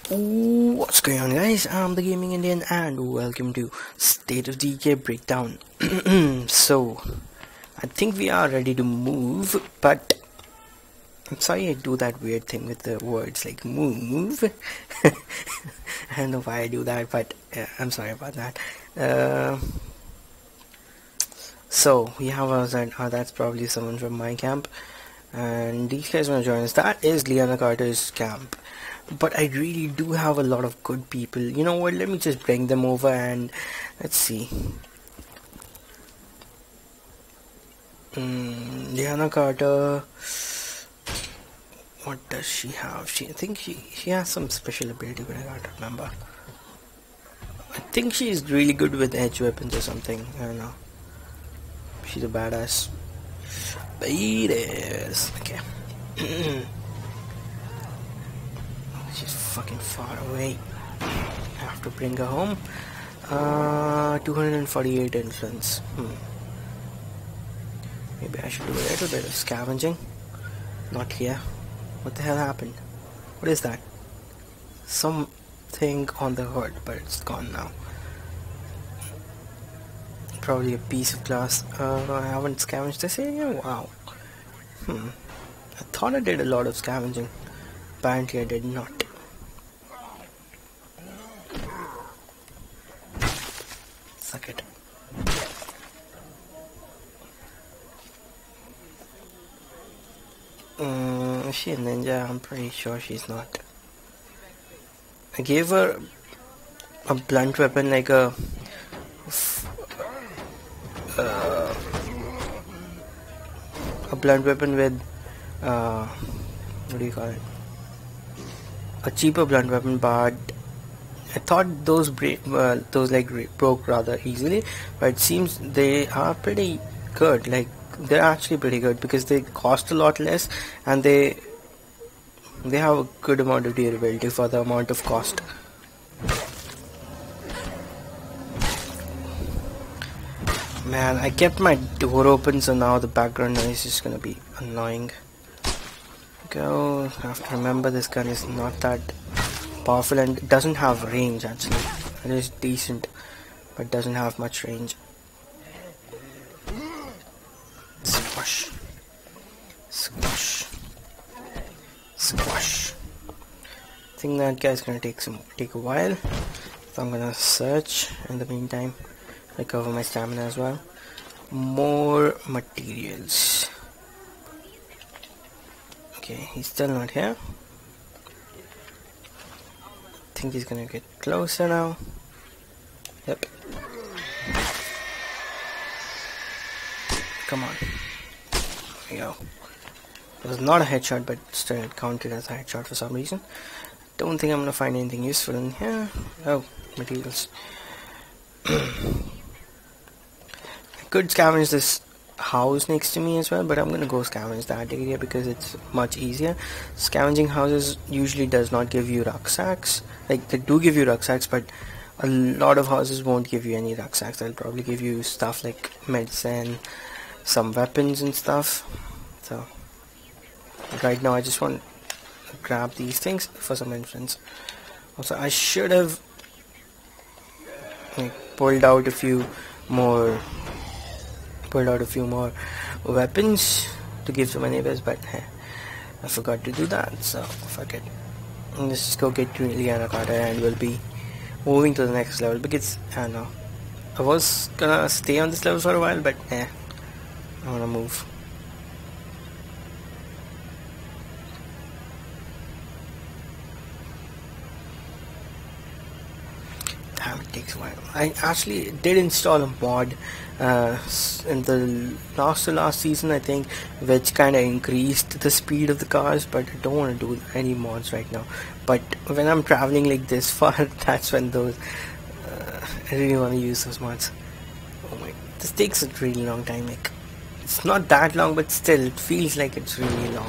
What's going on, guys? I'm the Gaming Indian and welcome to State of Decay Breakdown. So, I think we are ready to move, but I'm sorry I do that weird thing with the words like move. I don't know why I do that, but I'm sorry about that. So, we have us, and that's probably someone from my camp, and these guys want to join us. That is Liana Carter's camp. But I really do have a lot of good people. You know what, let me just bring them over and let's see. Liana Carter, what does she have? I think she has some special ability, but I can't remember. I think she's really good with edge weapons or something. I don't know. She's a badass. Badass. Okay. She's fucking far away. I have to bring her home. 248 influence. Maybe I should do a little bit of scavenging. Not here. What the hell happened? What is that? Something on the hood, but it's gone now. Probably a piece of glass. I haven't scavenged this area. Wow. I thought I did a lot of scavenging. Apparently I did not. Suck it. Is she a ninja? I'm pretty sure she's not. I gave her a blunt weapon, like a blunt weapon with what do you call it? A cheaper blunt weapon, but I thought those broke rather easily, but it seems they are pretty good. Like, they're actually pretty good because they cost a lot less and they have a good amount of durability for the amount of cost. Man, I kept my door open, so now the background noise is gonna be annoying. I have to remember this gun is not that powerful and it doesn't have range. Actually, it is decent but doesn't have much range. Squash, squash, squash. I think that guy's gonna take a while, so I'm gonna search in the meantime, recover my stamina as well. More materials. Okay, he's still not here. I think he's gonna get closer now. Yep. Come on. There we go. It was not a headshot, but still it counted as a headshot for some reason. Don't think I'm gonna find anything useful in here. Oh, materials. I could scavenge this house next to me as well, but I'm gonna go scavenge that area because it's much easier. Scavenging houses usually does not give you rucksacks. Like, they do give you rucksacks, but a lot of houses won't give you any rucksacks. They'll probably give you stuff like medicine, some weapons and stuff. So right now I just want to grab these things for some influence. Also, I should have pulled out a few more weapons to give to my neighbors, but I forgot to do that, so fuck it. Let's just go get to Liana Carter and we'll be moving to the next level, because I don't know, I was gonna stay on this level for a while, but I wanna move. Damn, it takes a while. I actually did install a mod in the last season, I think, which kind of increased the speed of the cars, but I don't want to do any mods right now. But when I'm traveling like this far, that's when those I really want to use those mods. Oh my, this takes a really long time. Like, it's not that long, but still it feels like it's really long.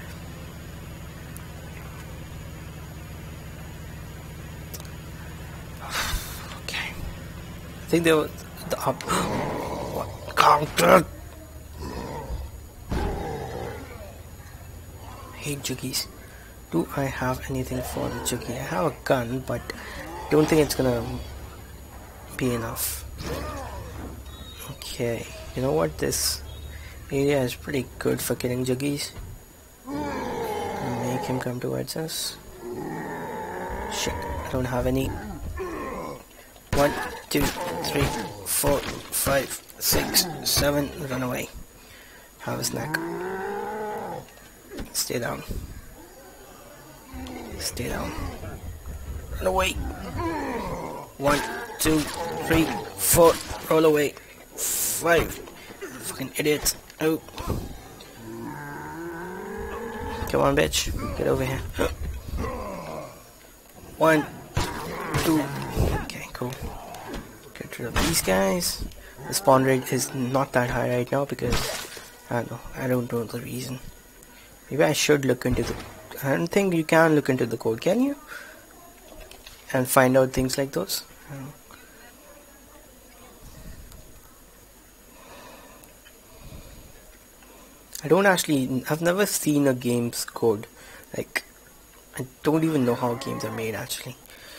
Okay, I think they were the up. What counter? Hate juggies. Do I have anything for the Juggy? I have a gun, but don't think it's gonna be enough. Okay, you know what? This area is pretty good for killing Juggies. Make him come towards us. Shit, I don't have any. 1, 2, 3, 4, 5, 6, 7. Run away. Have a snack. Stay down. Stay down. Run away. 1, 2, 3, 4. Roll away. 5. Fucking idiots. Oh. Come on, bitch. Get over here. 1, 2. Okay, cool. Get rid of these guys. The spawn rate is not that high right now because I don't know the reason. Maybe I should look into the. I don't think you can look into the code, can you? And find out things like those. I've never seen a game's code. Like, I don't even know how games are made actually.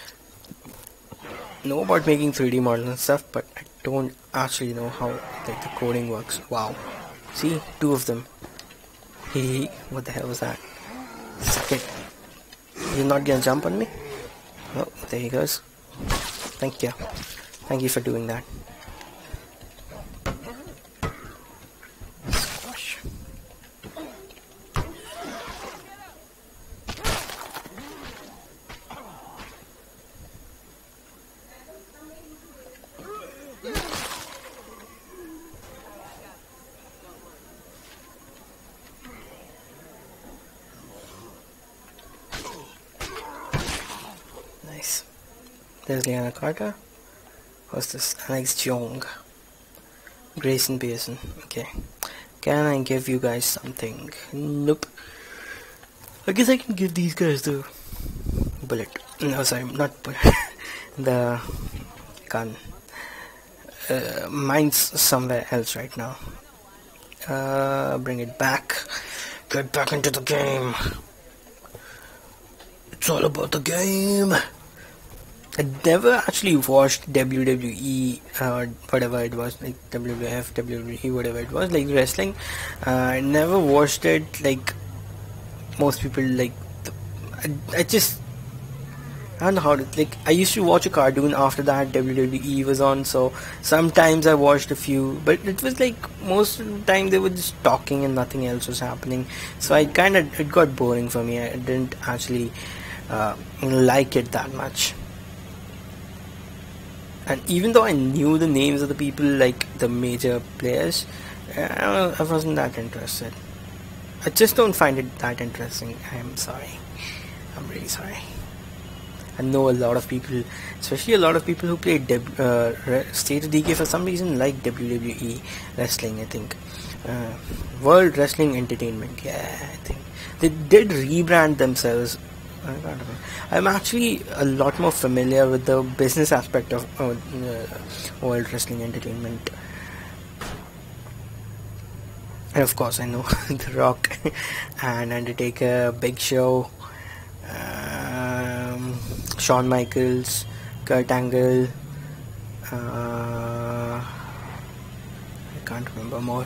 Know about making 3D models and stuff, but I don't actually know how like the coding works. Wow. See? 2 of them. Hee. What the hell was that? Suck it. You're not gonna jump on me? Oh, there he goes. Thank you. Thank you for doing that. Squash. Nice. There's Liana Carter. What's this? Alex Jong. Grayson Pearson. Okay. Can I give you guys something? Nope. I guess I can give these guys the bullet. No, sorry, not bullet. The gun. Mine's somewhere else right now. Bring it back. Get back into the game. It's all about the game. I never actually watched WWE or whatever it was, like WWF, WWE, whatever it was, like wrestling. I never watched it like most people. Like, I don't know how to, like, I used to watch a cartoon after that WWE was on, so sometimes I watched a few, but it was like most of the time they were just talking and nothing else was happening, so it got boring for me. I didn't actually like it that much. And even though I knew the names of the people, like the major players, I wasn't that interested. I just don't find it that interesting. I'm sorry. I'm really sorry. I know a lot of people, especially a lot of people who play State of Decay for some reason like WWE wrestling, I think. World Wrestling Entertainment, yeah, I think. They did rebrand themselves. I'm actually a lot more familiar with the business aspect of World Wrestling Entertainment. And of course I know The Rock and Undertaker, Big Show, Shawn Michaels, Kurt Angle, I can't remember more.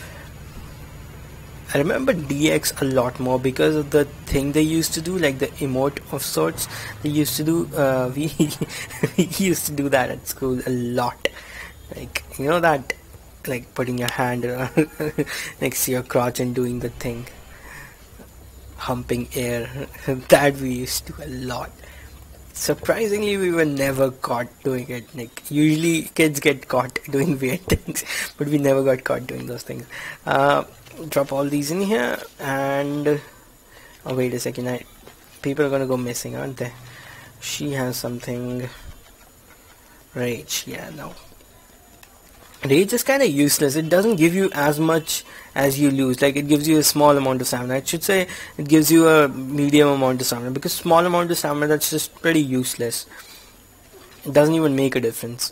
I remember DX a lot more because of the thing they used to do, like the emote of sorts they used to do. We used to do that at school a lot. Like, you know that, like putting your hand next to your crotch and doing the thing, humping air. That we used to do a lot. Surprisingly, we were never caught doing it. Like, usually kids get caught doing weird things, but we never got caught doing those things. Drop all these in here, and oh, wait a second, people are gonna go missing, aren't they? She has something. Rage, yeah, no. Rage is kind of useless. It doesn't give you as much as you lose. Like, it gives you a small amount of stamina. I should say it gives you a medium amount of stamina, because small amount of stamina, that's just pretty useless. It doesn't even make a difference.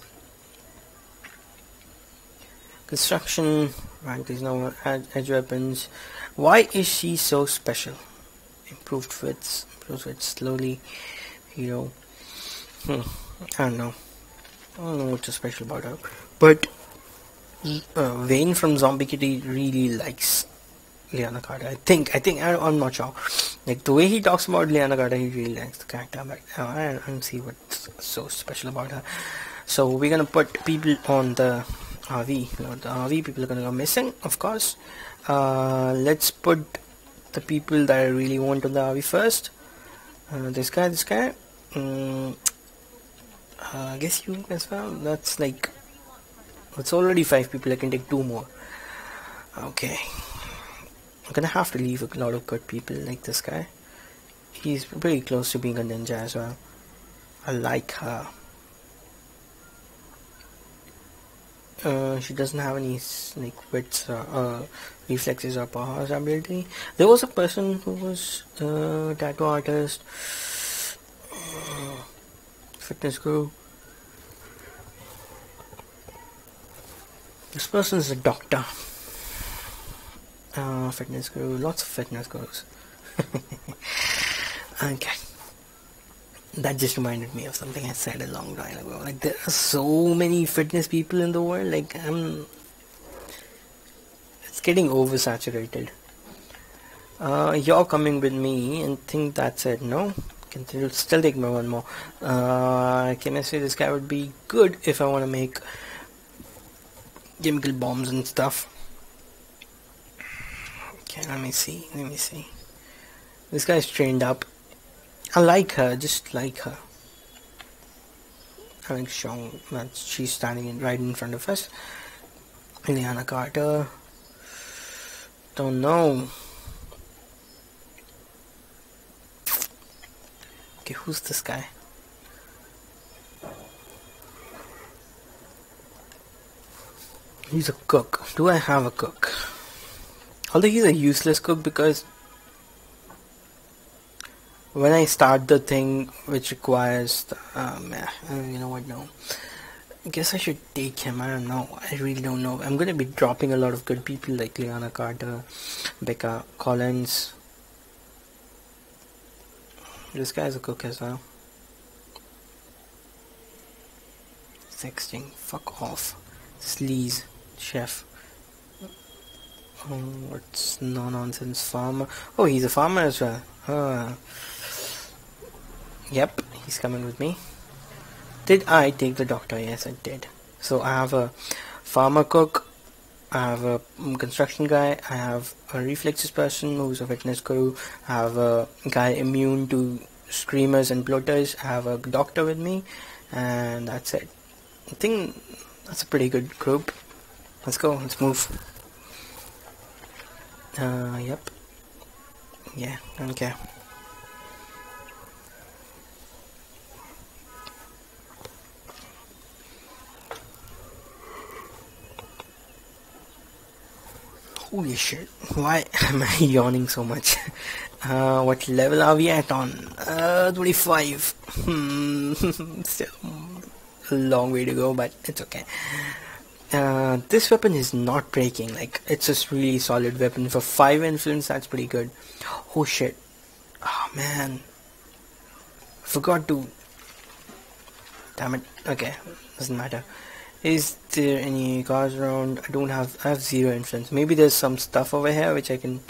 Construction, rank is now edge weapons. Why is she so special? Improved fits slowly. Hero. I don't know. I don't know what's so special about her. But Wayne from Zombie Kitty really likes Liana Carter. I'm not sure. Like the way he talks about Liana Carter, he really likes the character. But I don't see what's so special about her. So we're gonna put people on the RV. The RV people are gonna go missing, of course. Let's put the people that I really want on the RV first. This guy. I guess you as well. That's like, it's already 5 people. I can take 2 more. Okay. I'm gonna have to leave a lot of good people like this guy. He's pretty close to being a ninja as well. I like her. She doesn't have any like wits or reflexes or powers ability. There was a person who was a tattoo artist, fitness guru. This person is a doctor. Fitness guru. Lots of fitness gurus. Okay. That just reminded me of something I said a long time ago. Like, there are so many fitness people in the world. Like, it's getting oversaturated. You're coming with me and think that's it. No? Can still take me one more. Chemistry, this guy would be good if I want to make chemical bombs and stuff. Okay, let me see. This guy's trained up. I like her, just like her. I think she's standing right in front of us. Liana Carter. Don't know. Okay, who's this guy? He's a cook. Do I have a cook? Although he's a useless cook because when I start the thing which requires you know what, no. I guess I should take him. I don't know. I really don't know. I'm going to be dropping a lot of good people like Liana Carter, Becca Collins. This guy's a cook as well. Sexting. Fuck off. Sleaze. Chef. What's no-nonsense farmer? Oh, he's a farmer as well. Yep, he's coming with me. Did I take the doctor? Yes, I did. So I have a farmer cook, I have a construction guy, I have a reflexes person who's a fitness guru, I have a guy immune to screamers and bloaters, I have a doctor with me, and that's it. I think that's a pretty good group. Let's go, let's move. Yep. Yeah, okay. Holy shit, why am I yawning so much? What level are we at on? 25. Still a long way to go, but it's okay. This weapon is not breaking, like, it's just really solid weapon. For 5 influence, that's pretty good. Oh shit. Oh man. Forgot to... Damn it. Okay, doesn't matter. Is there any cars around? I have 0 influence. Maybe there's some stuff over here which I can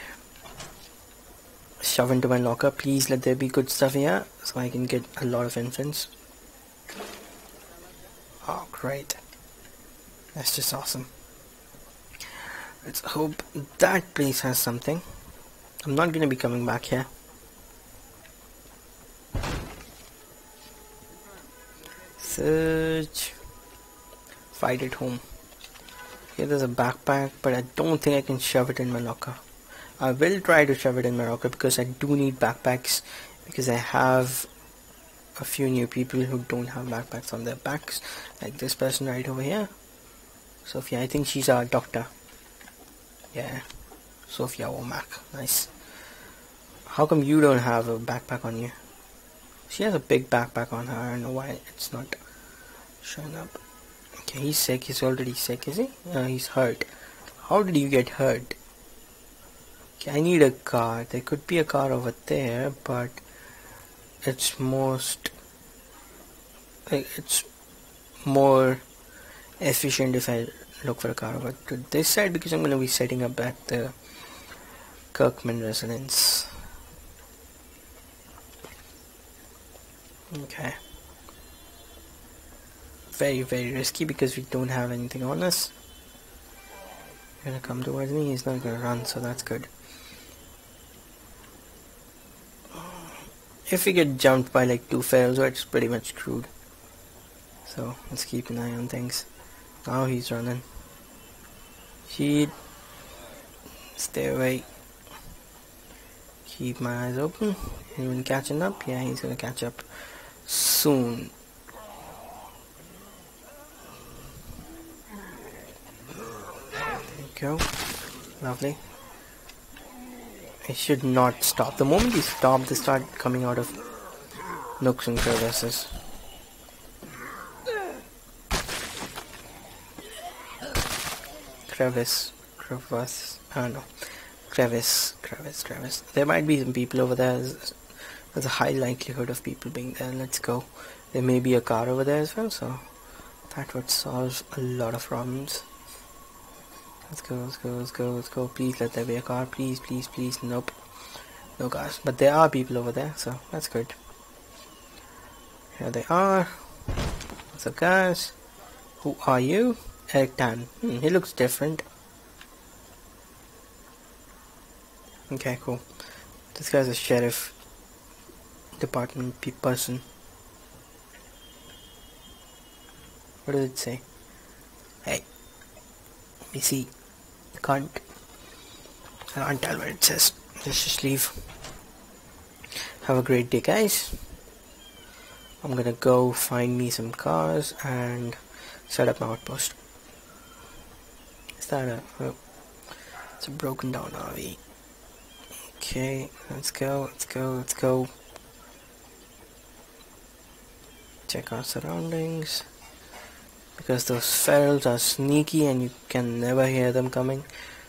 shove into my locker. Please let there be good stuff here so I can get a lot of influence. Oh great. That's just awesome. Let's hope that place has something. I'm not gonna be coming back here. Search. Fight at home. Here there's a backpack, but I don't think I can shove it in my locker. I will try to shove it in my locker because I do need backpacks, because I have a few new people who don't have backpacks on their backs, like this person right over here. Sophia, I think she's our doctor. Yeah, Sophia Womack. Nice. How come you don't have a backpack on you? She has a big backpack on her. I don't know why it's not showing up. Okay, he's sick. He's already sick, is he? He's hurt. How did you get hurt? Okay, I need a car. There could be a car over there, but it's it's more efficient if I look for a car over to this side, because I'm going to be setting up at the Kirkman residence. Okay. Very, very risky because we don't have anything on us. He's gonna come towards me. He's not gonna run, so that's good. If we get jumped by like 2 ferals, it's pretty much screwed. So let's keep an eye on things. Now he's running. Cheat. Stay away. Keep my eyes open. Anyone catching up? Yeah, he's gonna catch up soon. There you go. Lovely. I should not stop. The moment you stop, they start coming out of nooks and crevices. Crevice. No. Crevice. There might be some people over there. There's a high likelihood of people being there. Let's go. There may be a car over there as well, so that would solve a lot of problems. Let's go. Please let there be a car. Please. Nope. No cars. But there are people over there, so that's good. Here they are. What's up, guys? Who are you? Eric Tan. He looks different. Okay, cool. This guy's a sheriff department person. What does it say? Hey. Let me see. I can't tell what it says. Let's just leave. Have a great day, guys. I'm gonna go find me some cars and set up my outpost. Is that oh, it's a broken down RV. Okay, let's go. Check our surroundings, because those ferals are sneaky and you can never hear them coming.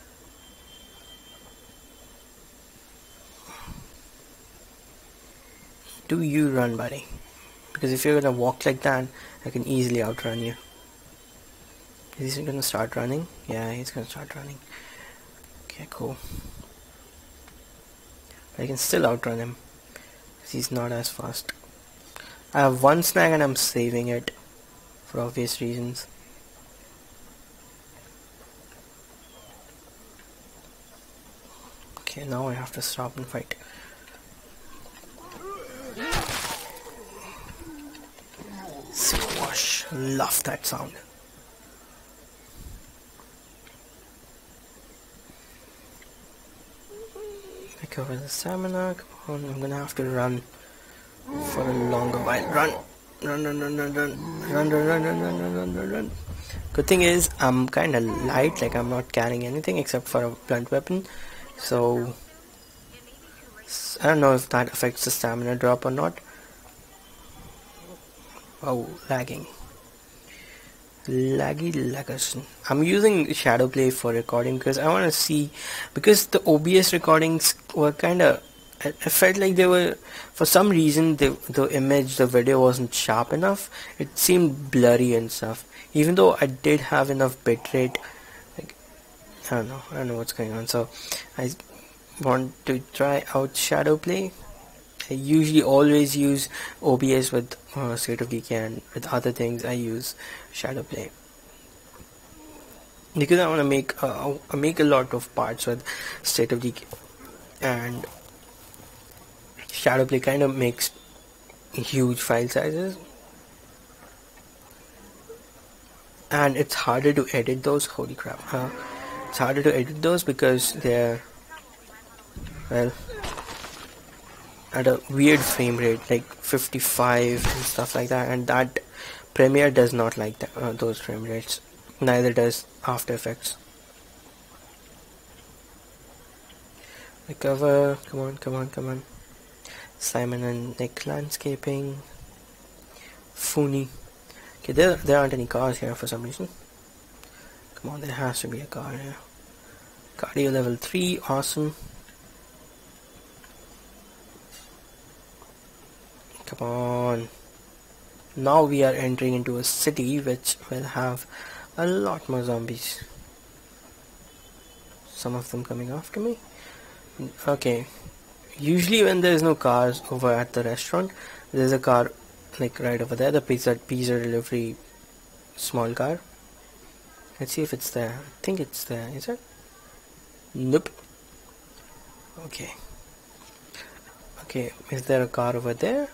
Do you run, buddy? Because if you're gonna walk like that, I can easily outrun you. Is he gonna start running? Yeah, he's gonna start running. Okay, cool. I can still outrun him, because he's not as fast. I have one snag and I'm saving it for obvious reasons. Okay, now I have to stop and fight. Squash. Love that sound. Recover the stamina. Come on, I'm gonna have to run for a longer while. Run. Good thing is I'm kinda light, like I'm not carrying anything except for a blunt weapon, so I don't know if that affects the stamina drop or not. Oh, lagging. Laggerson. I'm using shadow play for recording because I want to see, because the OBS recordings were kinda, I felt like they were, for some reason the image, the video wasn't sharp enough. It seemed blurry and stuff, even though I did have enough bitrate. Like, I don't know what's going on, so I want to try out shadow play. I usually always use OBS with State of Decay, and with other things I use shadow play, because I want to make a lot of parts with State of Decay, and shadow play kind of makes huge file sizes, and it's harder to edit those. Holy crap, it's harder to edit those because they're, well, at a weird frame rate, like 55 and stuff like that, and that Premiere does not like that, those frame rates. Neither does After Effects. Recover. Come on. Simon and Nick landscaping. Funi. Okay, there aren't any cars here for some reason. Come on, there has to be a car here. Cardio level 3, awesome. Come on. Now we are entering into a city which will have a lot more zombies. Some of them coming after me. Okay. Usually when there is no cars over at the restaurant, there's a car like right over there. The pizza delivery small car. Let's see if it's there. I think it's there. Is it? Nope. Okay. Okay. Is there a car over there?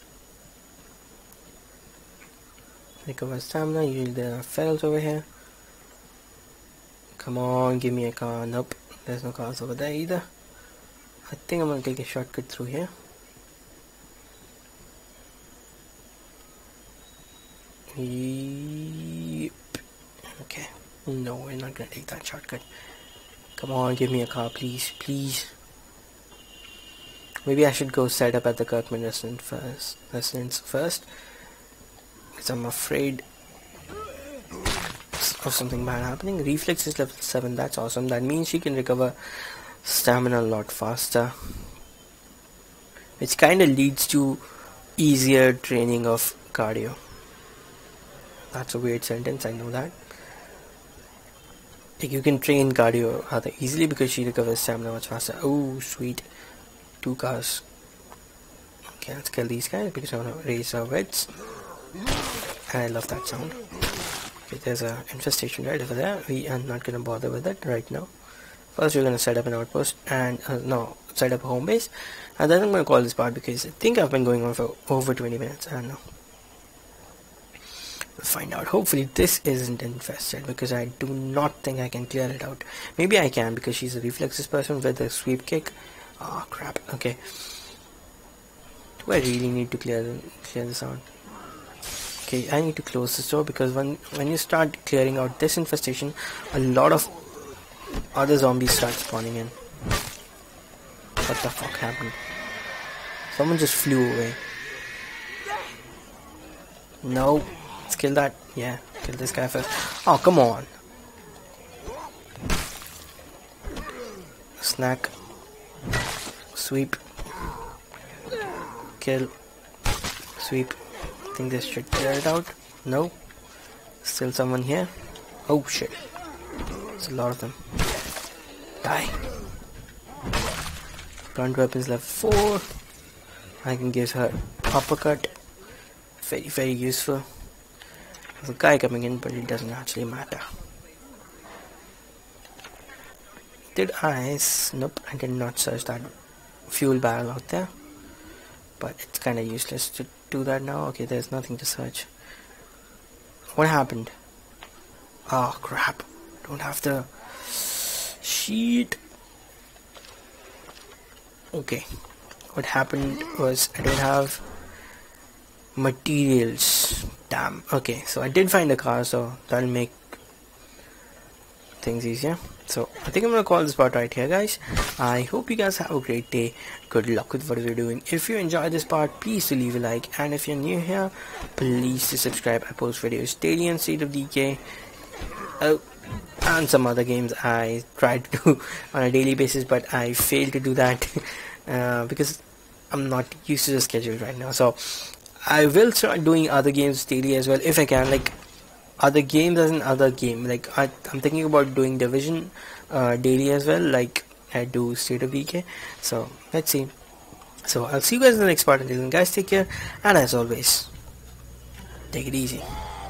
Recover stamina. Usually there are ferals over here. Come on, give me a car. Nope. There's no cars over there either. I think I'm gonna take a shortcut through here. Yep. Okay. No, we're not gonna take that shortcut. Come on, give me a car, please, please. Maybe I should go set up at the Kirkman residence first, because I'm afraid of something bad happening. Reflex is level 7. That's awesome. That means she can recover stamina a lot faster, which kind of leads to easier training of cardio. That's a weird sentence, I know that. Like, you can train cardio rather easily because she recovers stamina much faster. Oh, sweet. 2 cars. Okay, let's kill these guys because I want to raise our wits. And I love that sound. Okay, there's an infestation right over there. We are not going to bother with it right now. First we're going to set up an outpost and set up a home base, and then I'm going to call this part because I think I've been going on for over 20 minutes. I don't know. We'll find out. Hopefully this isn't infested because I do not think I can clear it out. Maybe I can because she's a reflexes person with a sweep kick. Oh crap. Okay. Do I really need to clear this out? Okay, I need to close this door because when you start clearing out this infestation, a lot of other zombies start spawning in. What the fuck happened? Someone just flew away. No. Let's kill that. Yeah, kill this guy first. Oh, come on. Snack. Sweep. Kill. Sweep. I think this should clear it out. No. Still someone here. Oh shit. There's a lot of them. Die. Blunt weapons level 4. I can give her uppercut. Very, very useful. There's a guy coming in, but it doesn't actually matter. Did I? Nope, I did not search that fuel barrel out there. But it's kind of useless to do that now. Okay, there's nothing to search. What happened? Oh crap. Don't have the sheet. Okay. What happened was I didn't have materials. Damn. Okay, so I did find a car, so that'll make things easier. So I think I'm gonna call this part right here, guys. I hope you guys have a great day. Good luck with what you're doing. If you enjoyed this part, please do leave a like, and if you're new here, please do subscribe. I post videos daily on State of Decay. Oh, and some other games I try to do on a daily basis, but I fail to do that because I'm not used to the schedule right now. So I will start doing other games daily as well if I can, like other games as in other game. Like I'm thinking about doing Division daily as well, like I do State of Decay. So let's see. So I'll see you guys in the next part. Until then, guys, take care, and as always, take it easy.